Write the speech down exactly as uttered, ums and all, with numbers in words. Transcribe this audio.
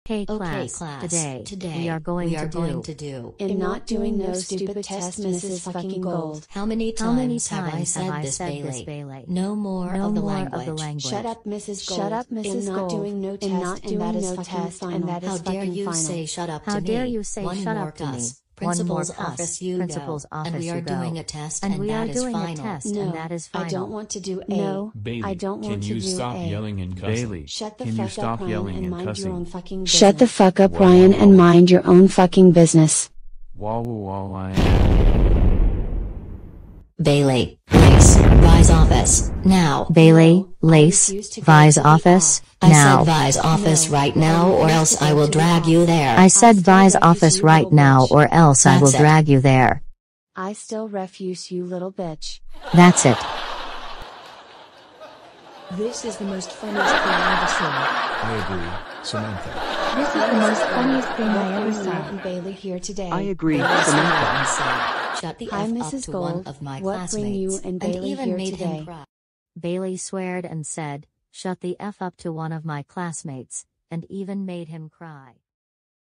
Okay, Okay, class, class, today, today we are going, we are to, going do. to do. In not doing no stupid test, Missus Fucking Gold. How many How many times have I times said have I this, said Bailey? this, Bailey? No more No of the more language. of the language. Shut up, Missus Gold. Shut up, Missus In not Gold. doing no In test, not and that doing is no fucking test, final. and that is How dare fucking you final. say shut up to How me? dare you say One shut more up to me? cuss. One more Principal's cuss. office, you Principal's go. office, And we you are go. doing a test, and, and we that are is doing final. a test, No, and that is final. I don't want to do A. No, Bailey, I don't want can to you do stop A. yelling and cussing? Bailey, Shut the can fuck you stop up, Ryan, yelling and and mind your cussing? own fucking business. Shut the fuck up, Whoa. Ryan, and mind your own fucking business. Wah wah wah. Bailey, Lace, Vi's office, now. Bailey, No, I Lace, refuse to go Vi's to the office, off. I now. said Vi's office No, right I now, or refuse else to I go will to the drag you off. there. I said still Vi's refuse, office you right little now, bitch. or else I will That's it. drag you there. I still refuse, you little bitch. That's it. This is the most funniest thing I've ever seen. I agree, Samantha. This is the most funniest thing I ever What bring Matt saw. and Bailey here today? I agree, Bailey stood Samantha. up and said, shut the Hi, F up Missus to Gold. one of my What bring you classmates, and Bailey even here made today? him cry. Bailey sweared and said, shut the F up to one of my classmates, and even made him cry.